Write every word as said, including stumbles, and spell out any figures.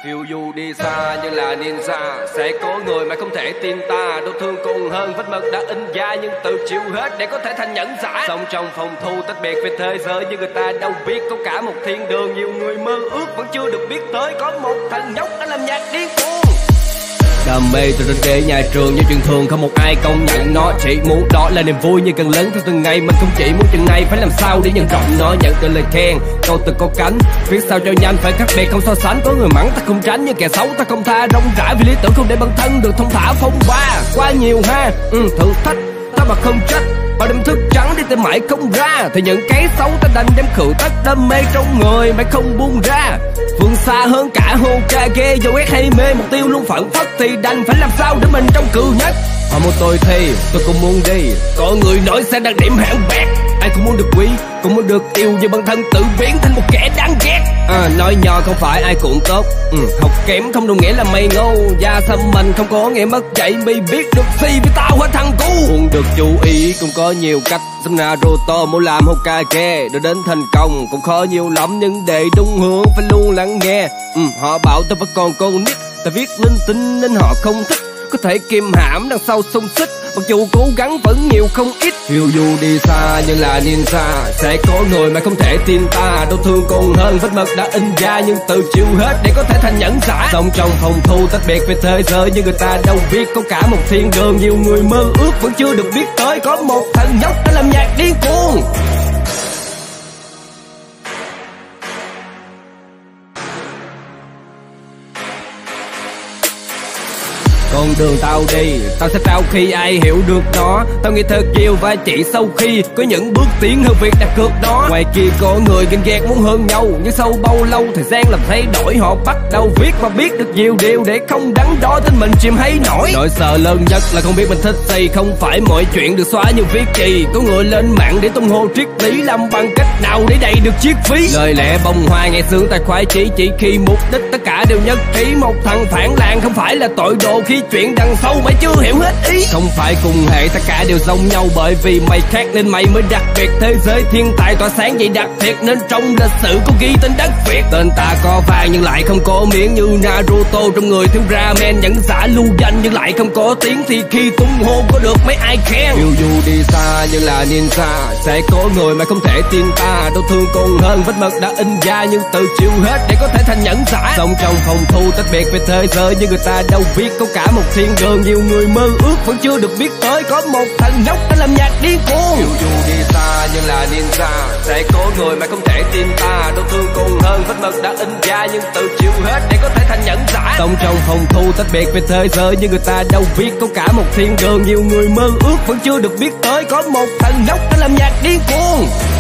Phiêu du đi xa như là ninja, sẽ có người mà không thể tin ta. Đau thương còn hơn vết mực đã in da, nhưng tự chịu hết để có thể thành nhẫn giả. Sống trong phòng thu tách biệt về thế giới, nhưng người ta đâu biết có cả một thiên đường. Nhiều người mơ ước vẫn chưa được biết tới, có một thằng nhóc đã làm nhạc điên cuồng. Đam mê từ trên ghế nhà trường như chuyện thường, không một ai công nhận nó. Chỉ muốn đó là niềm vui, nhưng cần lớn theo từng ngày. Mình không chỉ muốn chừng này, phải làm sao để nhân rộng nó. Nhận được lời khen, câu từ có cánh, viết sao cho nhanh, phải khác biệt không so sánh. Có người mắng ta không tránh, nhưng kẻ xấu ta không tha. Rong rãi vì lý tưởng không để bản thân được thông thả phong ba. Quá nhiều ha, ừ, thử thách ta mà không trách. Bao đêm thức trắng đi tìm mãi không ra, thì những cái xấu ta đành đem khử tất đam mê trong người mãi không buông ra. Vươn xa hơn cả Hokage, dẫu ghét hay mê mục tiêu luôn phản phất, thì đành phải làm sao để mình trong cự nhất. Họ muốn tôi thì tôi cũng muốn đi, có người nói sẽ đạt điểm hạng bạc. Ai cũng muốn được quý, cũng muốn được yêu, nhưng bản thân tự biến thành một kẻ đáng ghét. À, nói nhỏ không phải ai cũng tốt, ừ, học kém không đồng nghĩa là mày ngô. Gia xăm mình không có nghĩa mất dạy, mày biết được gì vì tao hết thằng cu. Muốn được chú ý cũng có nhiều cách, giống Naruto muốn làm Hokage để đến thành công cũng khó nhiều lắm, nhưng để đúng hướng phải luôn lắng nghe. Ừ, họ bảo tao vẫn còn con nít, ta viết linh tinh nên họ không thích. Có thể kìm hãm đằng sau xung xích, mặc dù cố gắng vẫn nhiều không ít. Phiêu du đi xa như là ninja, sẽ có người mà không thể tin ta. Đau thương còn hơn vết mực đã in da, nhưng tự chịu hết để có thể thành nhẫn giả. Sống trong phòng thu tách biệt về thế giới, nhưng người ta đâu biết có cả một thiên đường. Nhiều người mơ ước vẫn chưa được biết tới, có một thằng nhóc đã làm nhạc điên cuồng. Con đường tao đi, tao sẽ trao khi ai hiểu được nó. Tao nghĩ thật nhiều và chỉ sau khi có những bước tiến hơn việc đặt cược đó. Ngoài kia có người ganh ghét muốn hơn nhau, nhưng sau bao lâu thời gian làm thay đổi. Họ bắt đầu viết và biết được nhiều điều để không đắn đo tên mình chìm hay nổi. Nỗi sợ lớn nhất là không biết mình thích gì, không phải mọi chuyện được xóa như viết chì. Có người lên mạng để tung hô triết lý, làm bằng cách nào để đầy được chiếc phí. Lời lẽ bông hoa nghe sướng tài khoái chỉ chỉ khi mục đích tất cả đều nhất trí. Một thằng phản làng không phải là tội đồ khi chuyện đằng sau mày chưa hiểu hết ý. Không phải cùng hệ tất cả đều giống nhau, bởi vì mày khác nên mày mới đặc biệt. Thế giới thiên tài tỏa sáng vậy đặc thiệt, nên trong lịch sử có ghi tên đất Việt. Tên ta có vàng nhưng lại không có miếng, như Naruto trong người thiếu ramen. Nhẫn giả lưu danh nhưng lại không có tiếng, thì khi tung hô có được mấy ai khen. Phiêu du đi xa như là ninja, sẽ có người mà không thể tin ta. Đau thương còn hơn vết mực đã in da, nhưng tự chịu hết để có thể thành nhẫn giả. Sống trong phòng thu tách biệt về thế giới, nhưng người ta đâu biết có cả một thiên đường. Nhiều người mơ ước vẫn chưa được biết tới, có một thằng nhóc đã làm nhạc điên cuồng. Phiêu du đi xa như là ninja, sẽ có người mà không thể tin ta. Đau thương còn hơn vết mực đã in da, nhưng tự chịu hết để có thể thành nhẫn giả. Sống trong phòng thu tách biệt về thế giới, nhưng người ta đâu biết có cả một thiên đường. Nhiều người mơ ước vẫn chưa được biết tới, có một thằng nhóc đã làm nhạc điên cuồng.